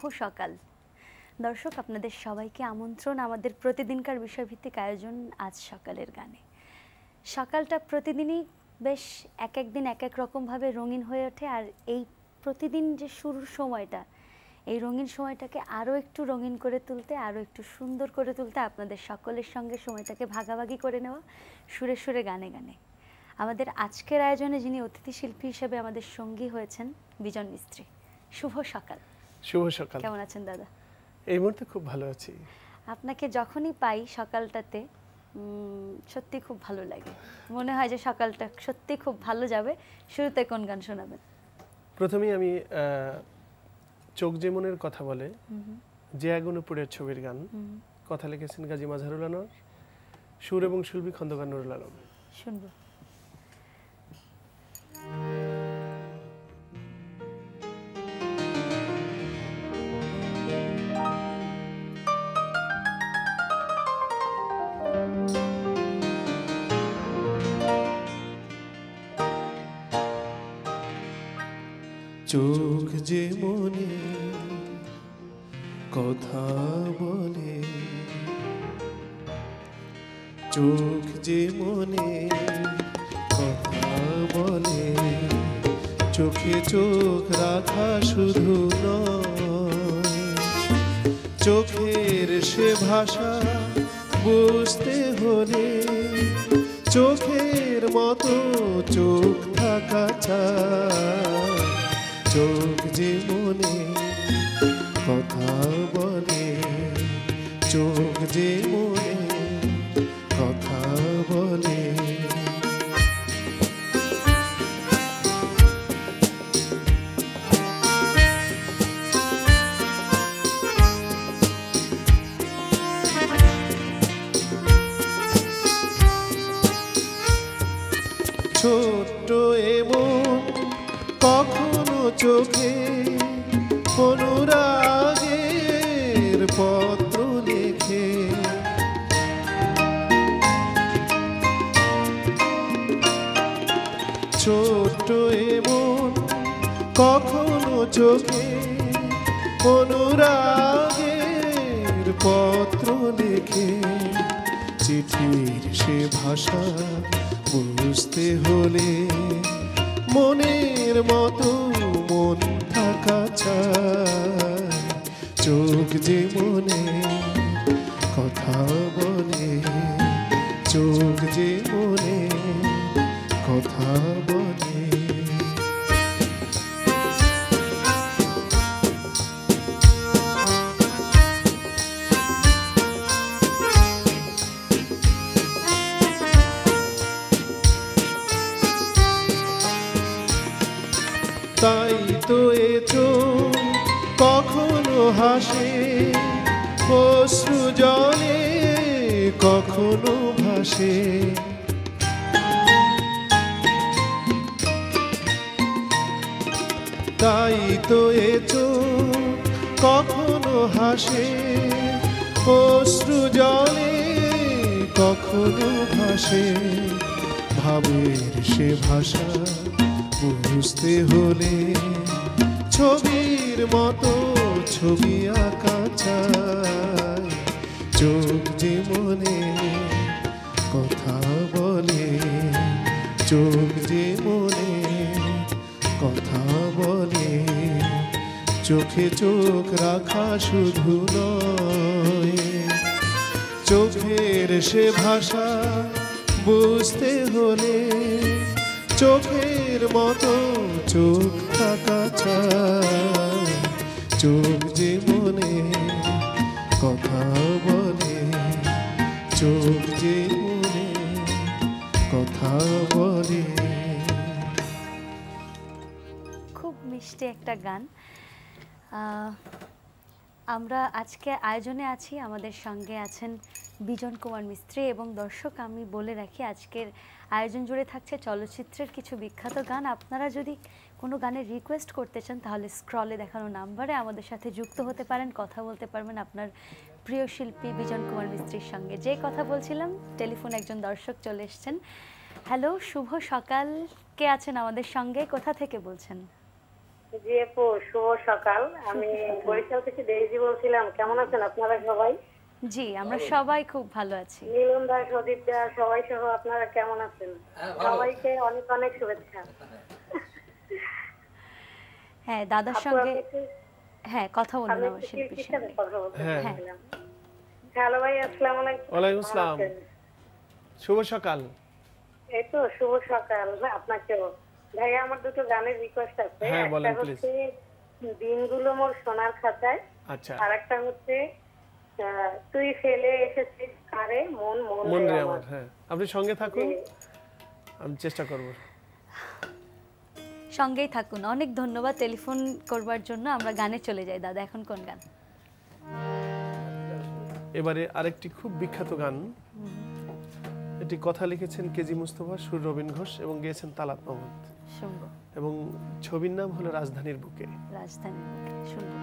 সকাল দর্শক, আপনাদের সবাইকে আমন্ত্রণ আমাদের প্রতিদিনকার বিষয়ভিত্তিক আয়োজন আজ সকালের গানে। সকালটা প্রতিদিনই বেশ এক এক দিন এক এক রকমভাবে রঙিন হয়ে ওঠে, আর এই প্রতিদিন যে শুরুর সময়টা, এই রঙিন সময়টাকে আরও একটু রঙিন করে তুলতে, আরও একটু সুন্দর করে তুলতে আপনাদের সকলের সঙ্গে সময়টাকে ভাগাভাগি করে নেওয়া, সুরে সুরে গানে গানে। আমাদের আজকের আয়োজনে যিনি অতিথি শিল্পী হিসেবে আমাদের সঙ্গী হয়েছেন, বিজন মিস্ত্রি। শুভ সকাল। শুভ সকাল। কেমন আছেন দাদা? এই মুহূর্তে খুব ভালো আছি। আপনাকে যখনই পাই সকালটাতে সত্যি খুব ভালো লাগে, মনে হয় যে সকালটা সত্যি খুব ভালো যাবে। শুরুতে কোন গান শোনাবেন? প্রথমেই আমি চোখ যে মনের কথা বলে, যে আগুন উপরের ছবির গান, কথা লিখেছেন গাজী মাজহারুল আনোয়ার, সুর এবং শিল্পী খন্দকার নুরুল আলম। শুনবো। চোখ যে মনে কথা বলে, চোখ যে মনে কথা বলে, চোখে চোখ রাখা শুধু নয়, চোখের সে ভাষা বুঝতে হলে চোখের মতো চোখ থাকা চায়। চোখ যে মনে কথা বলে, চোখ যে মনে কথা বলে। ছোট্ট এমন কখনো চোখে অনুরাগের পত্র লেখে, ছোট্ট এমন কখনো চোখে অনুরাগের পত্র লেখে। চিঠির সে ভাষা বুঝতে হলে মনের মতো মন থাকা চায়। চোখ যে মনে কথা বলে, চোখ যে মনে কথা বলে। তাই তো এ চোখ কখনো হাসে অশ্রু জলে, কখনো ভাসে। তাই তো এ চোখ কখনো হাসে অশ্রু জলে, কখনো ভাসে। ভাবের সে ভাষা বুঝতে হলে ছবির মতো ছবি আঁকা চায়। চোখ যে মনে কথা বলে, চোখ যে মনে কথা বলে, চোখে চোখ রাখা শুধু নয়, চোখের সে ভাষা বুঝতে হলে চোখের মতো চোখ থাকা চায়। চোখ যে মনে কথা বলে, চোখ যে মনে কথা বলে। খুব মিষ্টি একটা গান। আমরা আজকে আয়োজনে আছি, আমাদের সঙ্গে আছেন বিজন কুমার মিস্ত্রি। এবং দর্শক, আমি বলে রাখি আজকের আয়োজন জুড়ে থাকছে চলচ্চিত্রের কিছু বিখ্যাত গান। আপনারা যদি কোনো গানের রিকোয়েস্ট করতে চান তাহলে স্ক্রলে দেখানো নাম্বারে আমাদের সাথে যুক্ত হতে পারেন, কথা বলতে পারবেন আপনার প্রিয় শিল্পী বিজন কুমার মিস্ত্রির সঙ্গে। যে কথা বলছিলাম, টেলিফোনে একজন দর্শক চলে এসছেন। হ্যালো, শুভ সকাল। কে আছেন আমাদের সঙ্গে? কোথা থেকে বলছেন? জি আপু, শুভ সকাল। আমি বরিশাল থেকে ডেইজি বলছিলাম। কেমন আছেন আপনারা সবাই? জি, আমরা সবাই খুব ভালো আছি। নীলন দা, সদীপ দা, সবাই সহ আপনারা কেমন আছেন? সবাইকে অনেক অনেক শুভেচ্ছা। হ্যাঁ, দাদার আপু, সঙ্গে আমি একটু হ্যাঁ কথা বলুন আমি আমার একটু শিল্পীর শিল্পীর সাথে সঙ্গে। কথা বলতে হ্যাঁ। চাইছিলাম। হ্যালো ভাই, আসসালামু আলাইকুম। ওয়ালাইকুম কেমন আসসালাম। আছেন? শুভ সকাল। এই তো শুভ সকাল আপনাকেও। ভাইয়া, আমার দুটো গানের রিকোয়েস্ট আছে। হ্যাঁ, একটা বলেন, হচ্ছে দিনগুলো মোর সোনার খাতায়, আচ্ছা, আর একটা হচ্ছে তুই ফেলে এসেছিস কারে মন মন মন রে রে আমার। আমার। হ্যাঁ, আপনি সঙ্গে থাকুন, জি। আমি চেষ্টা করব। সঙ্গেই থাকুন। অনেক ধন্যবাদ টেলিফোন করবার জন্য। আমরা গানে চলে যাই। দাদা, এখন কোন গান? এবারে আরেকটি খুব বিখ্যাত গান। এটি কথা লিখেছেন কেজি মুস্তফা, সুর রবিন ঘোষ এবং গেয়েছেন তালাত মাহমুদ, শুনবো। এবং ছবির নাম হলো রাজধানীর বুকে। রাজধানীর বুকে শুনবো।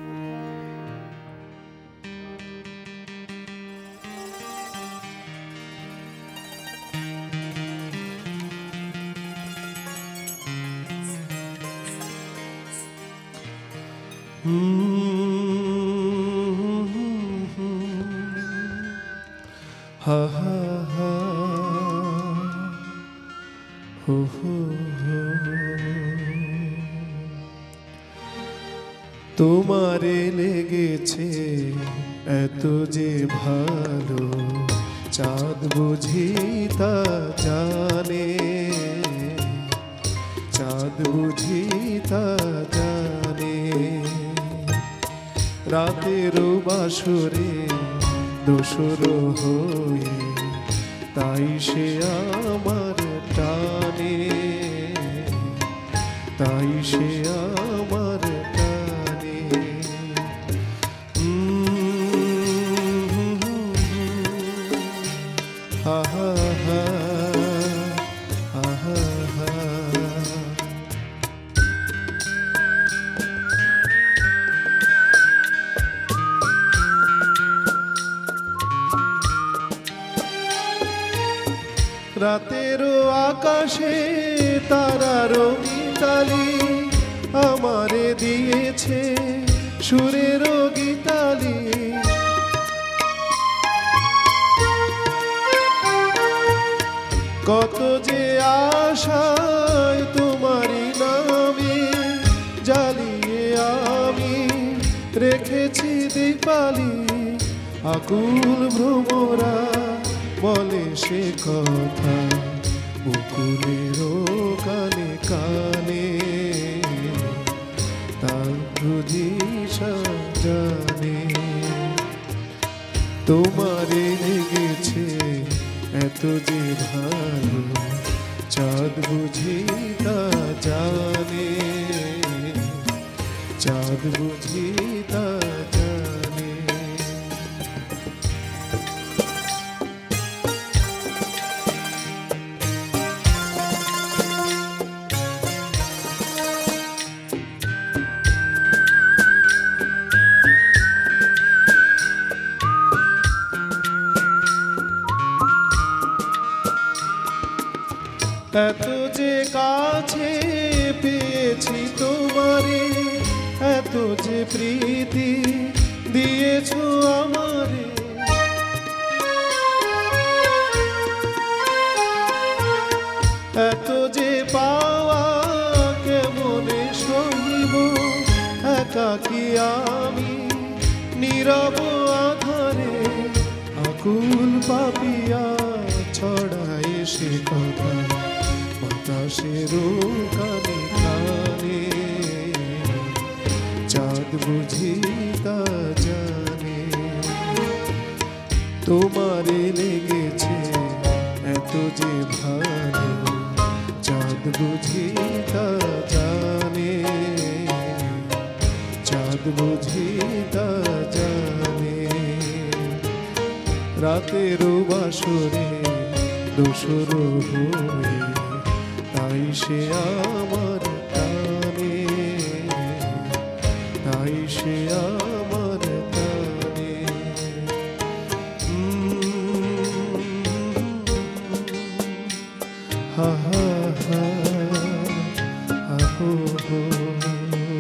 হা হা হা হো হো হো। তোমারে লেগেছে এত যে ভালো, চাঁদ বুঝি তা জানে, চাঁদ বুঝি তা জানে। রাতের বাসরে দোসর হয়ে তাই সে আমার টানে, তাই সে আমার টানে। হা হা হা হা হা হা। রাতেরও আকাশে তারারও গীতালি আমারে দিয়েছে সুরেরও গীতালি। কত যে আশায় তোমারই নামে জ্বালিয়ে আমি রেখেছি দীপালি। আকুল ভ্রমরা বলে সে কথা মুকুলেরও কানে কানে, তার বুঝি জানে। তোমারে লেগেছে এত যে ভালো, চাঁদ বুঝি তা জানে, চাঁদ বুঝি তা জানে। এত যে কাছে পেয়েছি তোমারে, এত যে প্রীতি দিয়েছো আমারে। এত যে পাওয়া কেমনে সহিব, একাকী আমি নীরব আধারে। আকুল পাপিয়া ছড়ায় সে কথা বাতাসেরও কানে কানে, চাঁদ বুঝি তা জানে। তোমারে লেগেছে এত যে ভালো, চাঁদ বুঝি তা জানে, চাঁদ বুঝি তা জানে। রাতের বাসরে দোসর হয়ে তাই সে আমার টানে, তাই সে আমার টানে। হা হা হা হো হো।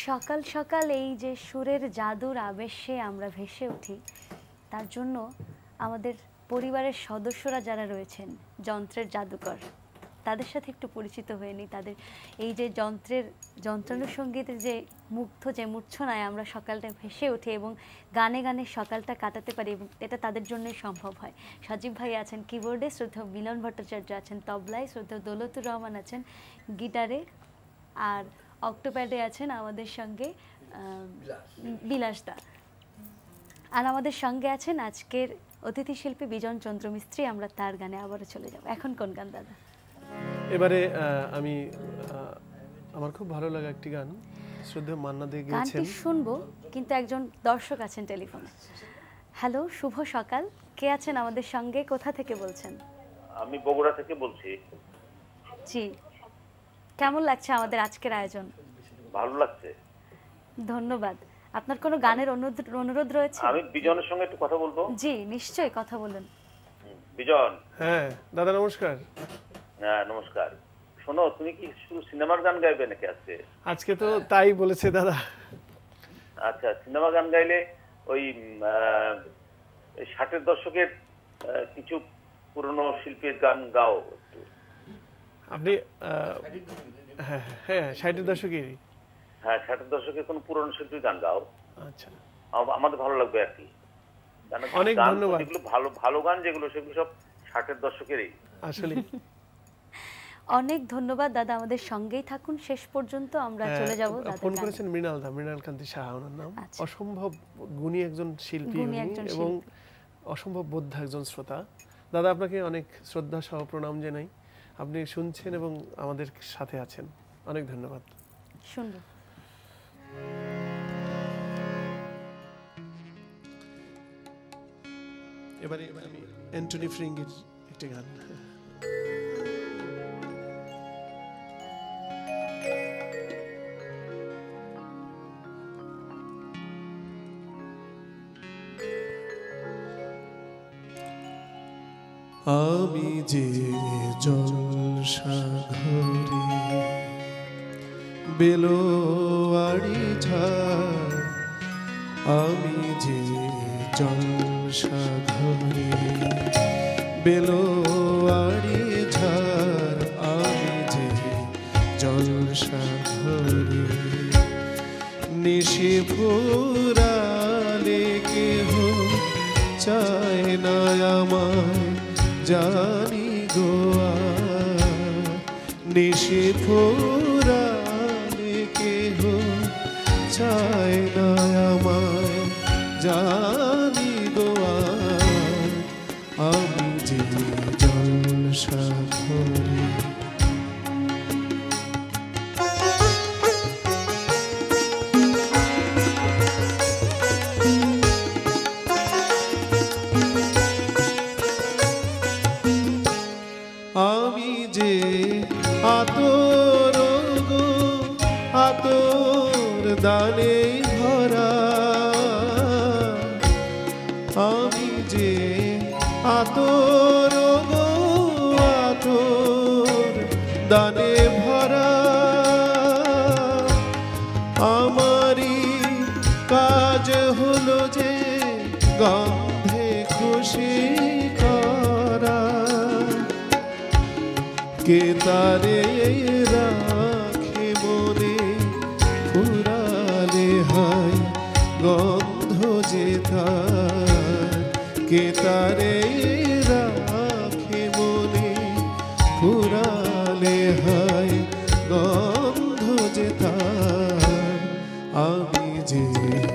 সকাল সকাল এই যে সুরের জাদুর আবেশে আমরা ভেসে উঠি, তার জন্য আমাদের পরিবারের সদস্যরা যারা রয়েছেন যন্ত্রের জাদুকর, তাদের সাথে একটু পরিচিত হয়ে নিই। তাদের এই যে যন্ত্রানুসঙ্গীতের যে মুগ্ধ যে মূর্ছনায় আমরা সকালটা ভেসে উঠি এবং গানে গানে সকালটা কাটাতে পারি, এবং এটা তাদের জন্যই সম্ভব হয়। সজীব ভাই আছেন কিবোর্ডে, শ্রদ্ধেয় মিলন ভট্টাচার্য আছেন তবলায়, শ্রদ্ধেয় দৌলতুর রহমান আছেন গিটারে, আর অক্টোপ্যাডে আছেন আমাদের সঙ্গে বিলাসদা, আর আমাদের সঙ্গে আছেন আজকের অতিথি শিল্পী বিজন চন্দ্র মিস্ত্রি। আমরা তার গানে আবারও চলে যাব। এখন কোন গান দাদা? এবারে আমি আমার খুব ভালো লাগা একটি গান শ্রদ্ধেয় মান্না দে গেয়েছেন, গানটি শুনবো, কিন্তু একজন দর্শক আছেন টেলিফোনে। হ্যালো, শুভ সকাল, কে আছেন আমাদের সঙ্গে, কোথা থেকে বলছেন? আমি বগুড়া থেকে বলছি। জি, কেমন লাগছে আমাদের আজকের আয়োজন? ভালো লাগছে, ধন্যবাদ। আপনার কোনো গানের অনুরোধ রয়েছে? আমি বিজনের সঙ্গে একটু কথা বলবো। জি নিশ্চয়ই, কথা বলুন। বিজন। হ্যাঁ দাদা নমস্কার। হ্যাঁ নমস্কার। শোনো, তুমি কি শুধু সিনেমার গান গাইবে নাকি আজকে? আজকে তো তাই বলেছে দাদা। আচ্ছা, সিনেমা গান গাইলে ওই 60-এর দশকের কিছু পুরনো শিল্পীর গান গাও একটু। আপনি হ্যাঁ হ্যাঁ 60-এর দশকেরই। হ্যাঁ 60-এর দশকের কোন পুরনো শিল্পীর গান গাও। আচ্ছা, আমাদের ভালো লাগবে আর কি। অনেক ধন্যবাদ। যেগুলো ভালো ভালো গান যেগুলো সেগুলো সব 60-এর দশকেরই আসলে। অনেক ধন্যবাদ দাদা, আমাদের সঙ্গেই থাকুন শেষ পর্যন্ত, আমরা চলে যাব। ফোন করেছেন মৃণাল কান্তি সাহা, ওনার নাম। অসম্ভব গুণী একজন শিল্পী এবং অসম্ভব বোদ্ধা একজন শ্রোতা। দাদা আপনাকে অনেক শ্রদ্ধা সহ প্রণাম জানাই, আপনি শুনছেন এবং আমাদের সাথে আছেন, অনেক ধন্যবাদ। শুনবো। এবারে আমি অ্যান্টনি ফ্রিঙ্গের একটি গান। আমি যে জলসাঘরে বেলোয়ারি ঝাড়, আমি যে জলসাঘরে বেলোয়ারি ঝাড়, আমি যে জলসাঘরে নিশি ফুরালে কেহ চায় না আমায় জানি গোয়া, নিশি ফুরালে কেহ চায় না আমায় জানি গোয়া, আমি যে জলসাঘরে। আমি যে আতর গো আতর দানে ভরা, আমি যে আতর গো আতর দানে ভরা, আমারই কাজ হলো যে গন্ধে খুশি করা, কে তারে রাখে মনে ফুরালে হয় গন্ধ যে তার, কে তারে রাখে মনে ফুরালে হয় গন্ধ যে তার, আমি যে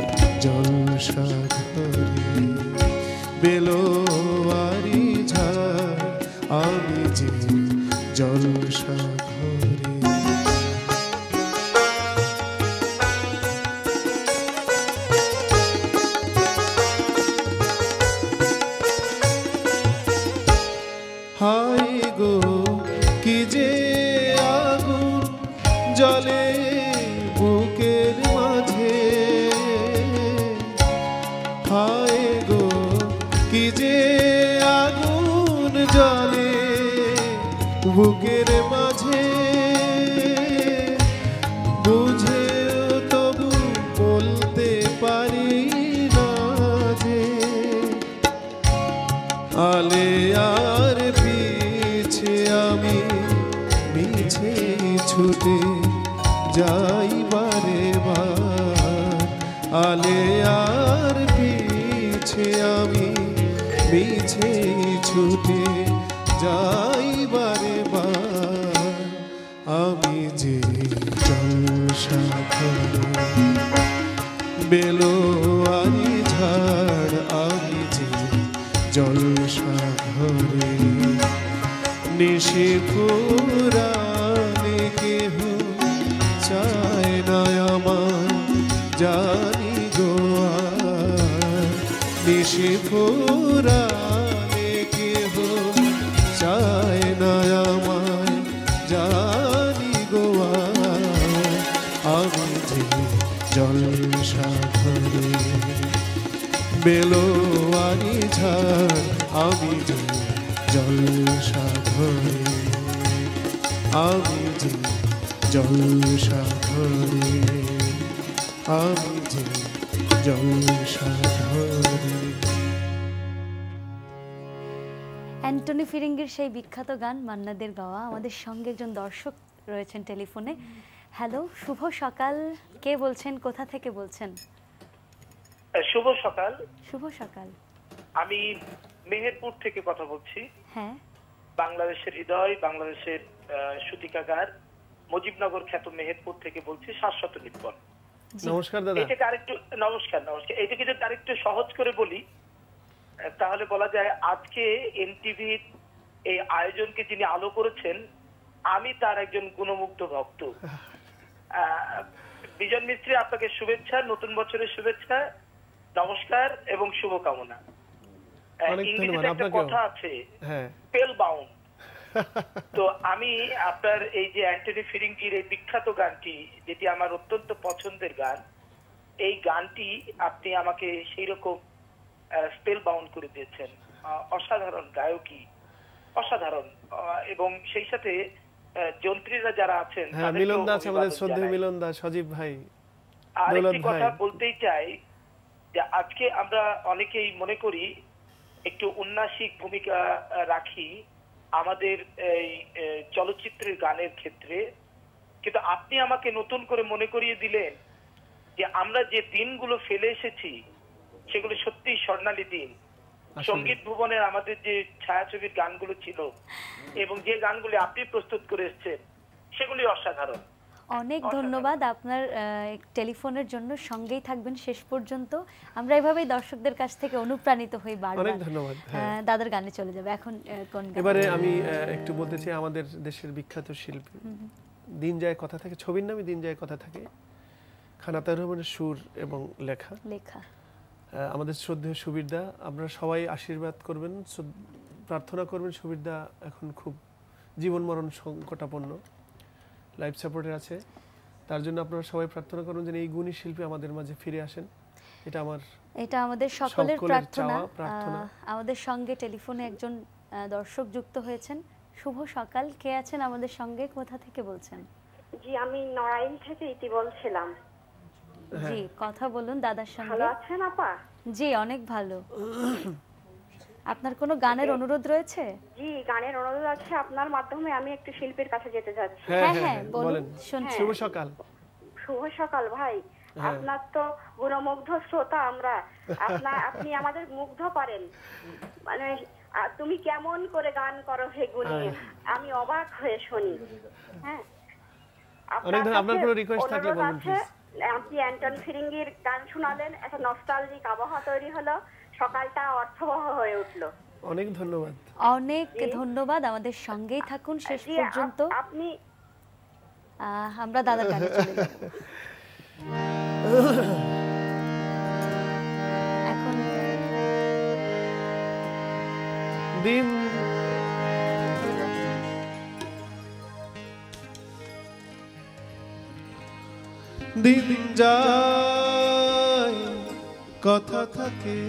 জলসাঘরে বেলোয়ারি ঝাড়, আমি যে জলসাঘরে। হায় গো কি যে আগুন জলে বুকের মাঝে, হায় গো কি যে আগুন জলে বুকের মাঝে, বুঝেও তবু যাই বারে বার আলে আর পিছে আমি মিছে ছুটে যাই বারে বার আমি যে জলসাঘরে বেলোয়ারি ঝাড় আমি যে জলসাঘরে নিশি ফুরালে কেহ চায় না আমার জানি গোয়ার নিশি ফুরালে কেহ চায় না আমার জানি গোয়ার আমি যে জলসাঘরে বেলোয়ারি ঝাড় আমি যে জলসাঘরে আমি যে জলসাঘরে আমি যে জলসাঘরে। অ্যান্টনি ফিরিঙ্গির সেই বিখ্যাত গান মান্নাদের গাওয়া। আমাদের সঙ্গে একজন দর্শক রয়েছেন টেলিফোনে। হ্যালো, শুভ সকাল। কে বলছেন, কোথা থেকে বলছেন? শুভ সকাল। শুভ সকাল। আমি মেহেরপুর থেকে কথা বলছি। হ্যাঁ, বাংলাদেশের হৃদয়, বাংলাদেশের সুতিকাগার, মুজিবনগর খ্যাত মেহেরপুর থেকে বলছি, শাশ্বত নির্ভর। নমস্কার দাদা। এটাকে আরেকটু নমস্কার। এইটাকে যদি আরেকটু সহজ করে বলি তাহলে বলা যায় আজকে এনটিভির এই আয়োজনকে যিনি আলো করেছেন আমি তার একজন গুণমুগ্ধ ভক্ত। বিজন মিস্ত্রি, আপনাকে শুভেচ্ছা, নতুন বছরের শুভেচ্ছা, নমস্কার এবং শুভকামনা। ইংরেজিতে একটা কথা আছে, স্পেল বাউন্ড। তো আমি আপনার এই যে অ্যান্টনি ফিরিঙ্গির এই বিখ্যাত গানটি, যেটি আমার অত্যন্ত পছন্দের গান, এই গানটি আপনি আমাকে সেই রকম স্পেল বাউন্ড করে দিয়েছেন। অসাধারণ গায়কী, অসাধারণ। এবং সেই সাথে যন্ত্রীরা যারা আছেন, মিলন দাস, আমাদের শ্রদ্ধেয় মিলন দাস, সজীব ভাই। আরেকটি কথা বলতেই চাই যে আজকে আমরা অনেকেই মনে করি একটু উন্নাসিক ভূমিকা রাখি আমাদের এই চলচ্চিত্রের গানের ক্ষেত্রে, কিন্তু আপনি আমাকে নতুন করে মনে করিয়ে দিলেন যে আমরা যে দিনগুলো ফেলে এসেছি সেগুলো সত্যিই স্বর্ণালী দিন। সঙ্গীত ভুবনের আমাদের যে ছায়াছবির গানগুলো ছিল এবং যে গানগুলি আপনি প্রস্তুত করে এসেছেন সেগুলি অসাধারণ। অনেক ধন্যবাদ আপনার টেলিফোনের জন্য। সঙ্গেই থাকবেন শেষ পর্যন্ত। আমরা এভাবেই দর্শকদের কাছ থেকে অনুপ্রাণিত হই বারবার। অনেক ধন্যবাদ। দাদার গানে চলে যাবে এখন। কোন গান? এবারে আমি একটু বলতে চাই আমাদের দেশের বিখ্যাত শিল্পী দিন যায় কথা থাকে, ছবির নামে দিন যায় কথা থাকে, খানাতার রহমানের সুর এবং লেখা। আমাদের শ্রদ্ধেয় সুবীরদা, আপনারা সবাই আশীর্বাদ করবেন, প্রার্থনা করবেন। সুবীরদা এখন খুব জীবন মরণ সংকটাপন্ন, লাইফ সাপোর্টে আছে। তার জন্য আপনারা সবাই প্রার্থনা করুন যেন এই গুণী শিল্পী আমাদের মাঝে ফিরে আসেন। এটা আমাদের সকলের প্রার্থনা। আমাদের সঙ্গে টেলিফোনে একজন দর্শক যুক্ত হয়েছেন। শুভ সকাল। কে আছেন আমাদের সঙ্গে, কোথা থেকে বলছেন? জি, আমি নড়াইল থেকে ইতি বলছিলাম। জি, কথা বলুন দাদার সঙ্গে। ভালো আছেন আপা? জি, অনেক ভালো। আপনার কোনো গানের অনুরোধ রয়েছে? জি, গানের অনুরোধ আছে। আপনার মাধ্যমে আমি একটু শিল্পীর কাছে যেতে যাচ্ছি। হ্যাঁ হ্যাঁ, বলুন। শুভ সকাল। শুভ সকাল ভাই। আপনার তো গুণমুগ্ধ শ্রোতা আমরা। আপনি আমাদের মুগ্ধ করেন। মানে তুমি কেমন করে গান করো হে গুণী, আমি অবাক হয়ে শুনি। হ্যাঁ, আপনার কোনো রিকোয়েস্ট থাকলে বলুন প্লিজ। আপনি অ্যান্টনি ফিরিঙ্গির গান শোনালেন, একটা নস্টালজিক আবহাওয়া তৈরি হলো, সকালটা অর্থবহ হয়ে উঠলো। অনেক ধন্যবাদ। অনেক ধন্যবাদ। আমাদের সঙ্গেই থাকুন শেষ পর্যন্ত। আপনি আমরা দাদার গানে চলে যাব এখন। দিন দিন যায় কথা থাকে,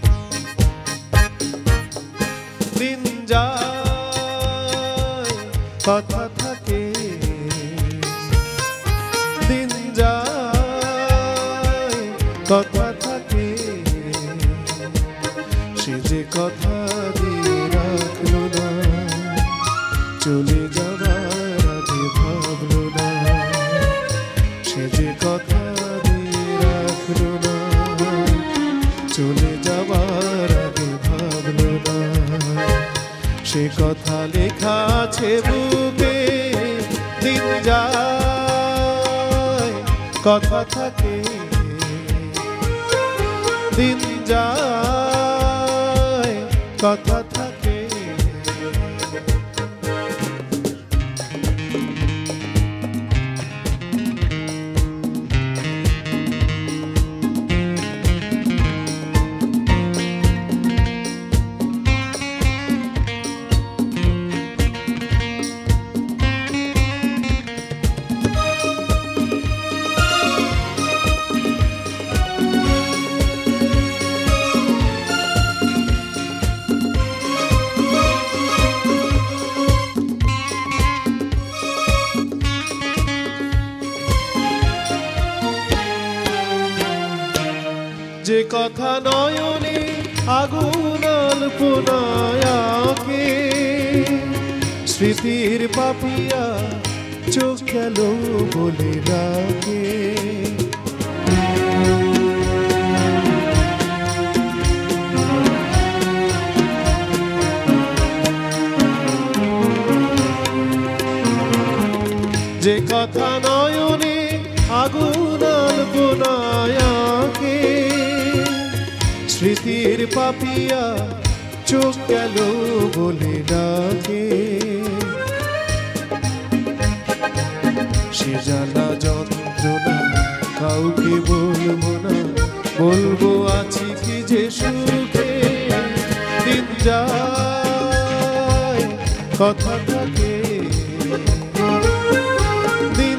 দিন যায় কথা থাকে দিন যায় কথা থাকে সে যে কথা দিয়ে রাখলো না চলে যাবার আগে ভাবলো না সে যে কথা দিয়ে রাখলো না চলে যাবার আগে ভাবলো না সে কথা লেখা আছে বুকে দিন যায় কথা থাকে দিন যায় কথা থাকে যে কথা নয়নে আগুন আলপনায়াকে স্মৃতির পাপিয়া চোখ গেল বলে ডাকে যে কথা নয়নে আগুন আলপনায়াকে স্মৃতির পাপিয়া চোখ গেল বলে ডাকে সে জ্বালা যন্ত্রণা কাউকে বলবো না বলবো আছি কি যে সুখে দিন যায় কথা থাকে দিন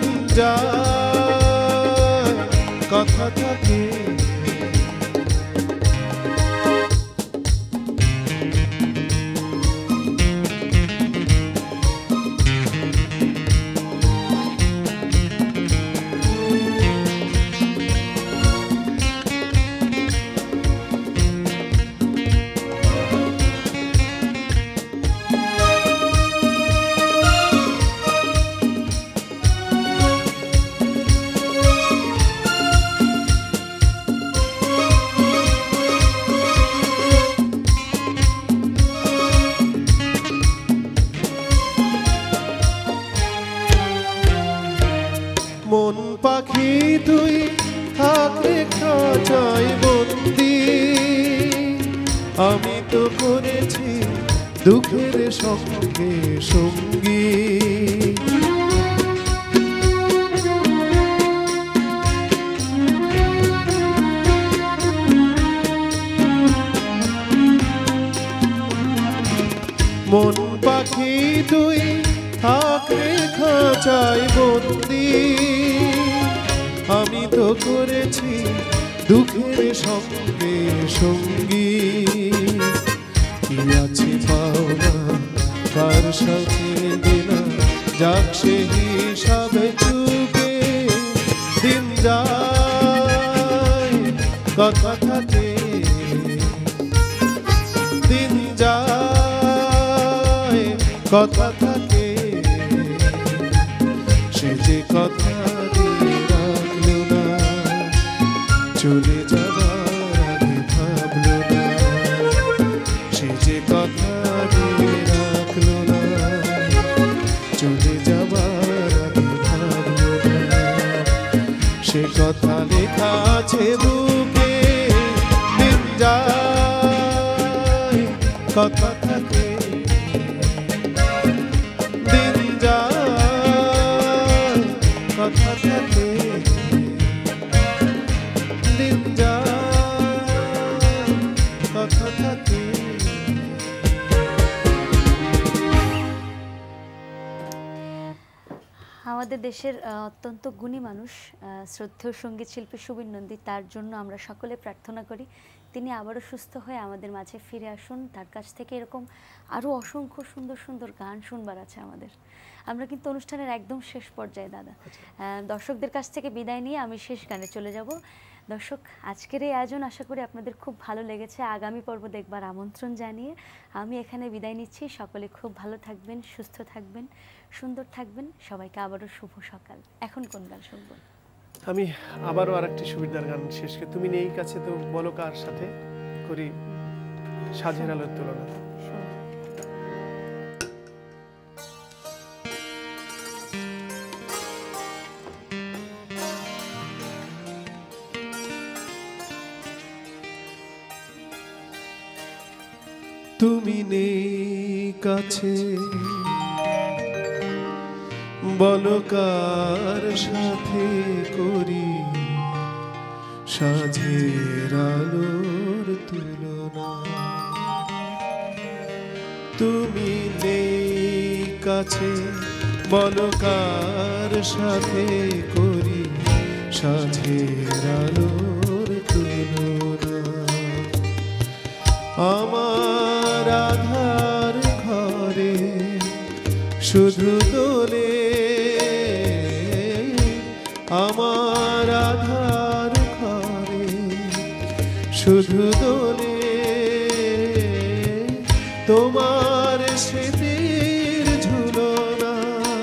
যায় কথা থাকে মন পাখি তুই থাকে খাঁচায় বন্দি আমি তো করেছি দুঃখের সঙ্গে সঙ্গী মন পাখি তুই থাকে খাঁচায় বন্দি আমি তো করেছি দুঃখের সঙ্গে সঙ্গী কি আছে পাওনা কার সাথে দেনা যাক সে হিসাবে চুকে দিন যায় কথা থাকে দিন যায় কথা থাকে সে যে কথা দিয়ে রাখলো না চলে যাবার আগে ভাবলো না সে যে কথা দিয়ে রাখলো না চলে যাবার আগে ভাবলো না সে কথা লেখা আছে বুকে দিন যায় কথা থাকে দিন যায় কথা থাকে দিন যায় কথা থাকে আমাদের দেশের অত্যন্ত গুণী মানুষ শ্রদ্ধেয় সঙ্গীত শিল্পী সুবীর নন্দী, তার জন্য আমরা সকলে প্রার্থনা করি তিনি আবারও সুস্থ হয়ে আমাদের মাঝে ফিরে আসুন। তার কাছ থেকে এরকম আরও অসংখ্য সুন্দর সুন্দর গান শুনবার আছে আমাদের। আমরা কিন্তু অনুষ্ঠানের একদম শেষ পর্যায়ে দাদা, দর্শকদের কাছ থেকে বিদায় নিয়ে আমি শেষ গানে চলে যাব। দর্শক, আজকের এই আয়োজন আশা করি আপনাদের খুব ভালো লেগেছে। আগামী পর্ব দেখবার আমন্ত্রণ জানিয়ে আমি এখানে বিদায় নিচ্ছি। সকলে খুব ভালো থাকবেন, সুস্থ থাকবেন, সুন্দর থাকবেন। সবাইকে আবারও শুভ সকাল। এখন কোন গান শুনবো? আমি আবারও আরেকটি সুবিধার গান শেষকে তুমি নেই কাছে তো বলো কার সাথে করি সাজের আলোর তুলনা। তুমি নেই কাছে বলো কার সাথে করি সাজের আলোর তুলনা। তুমি নেই কাছে বলো কার সাথে করি সাজের আলোর তুলনা। আমার আধার ঘরে শুধু দোলে, আমার আধার ঘরে শুধু দোলে তোমার স্মৃতির ঝুলনা,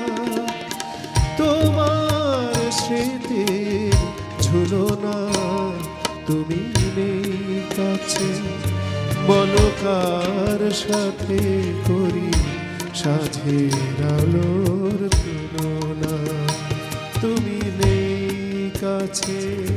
তোমার স্মৃতির ঝুলনা। তুমি নেই কাছে বলো কার সাথে করি সাজের আলোর তুলনা। তুমি নেই কাছে।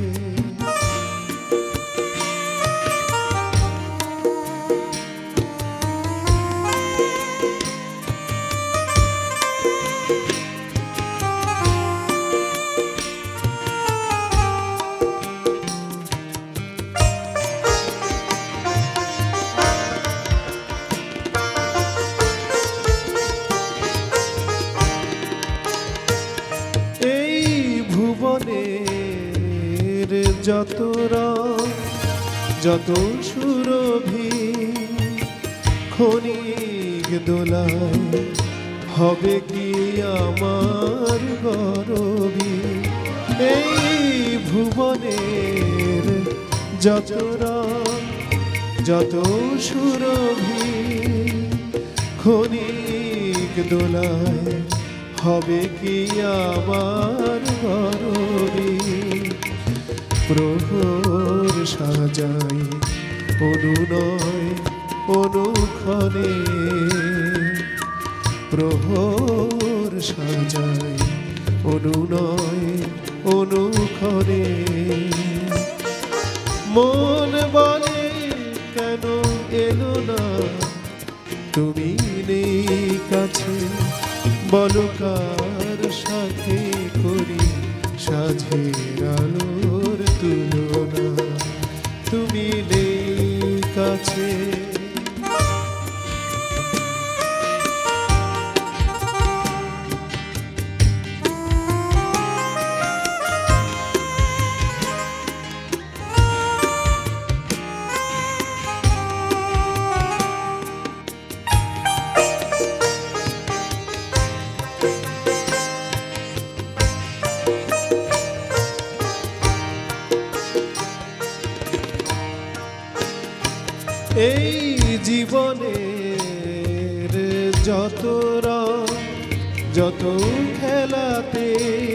যত রং যত সুরভি ক্ষণিক দোলায় হবে কি আমার গরবি। এই ভুবনের যত রং যত সুরভি ক্ষণিক দোলায় হবে কি আমার গরবি। প্রহর সাজাই অনুনয় অনুক্ষণে, প্রহর সাজাই অনুনয় অনুক্ষণে। মন বলে কেন এলো না তুমি নেই কাছে বলো কার সাথে করি সাজের আলোর তুলনা। তুমি নেই কাছে। এই জীবনের যত রং যত খেলাতে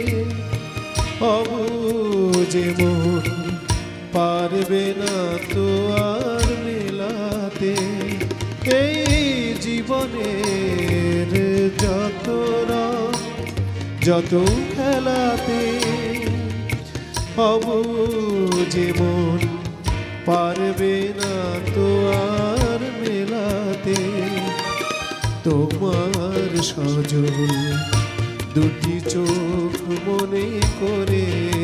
অবুঝে মন পারবে না তো আর মেলাতে। এই জীবনের যত রং যত খেলাতে অবুঝে মন পারবে না তো আর মেলাতে। তোমার সজল দুটি চোখ মনে করে,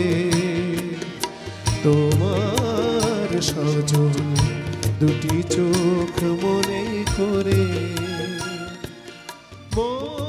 তোমার সজল দুটি চোখ মনে করে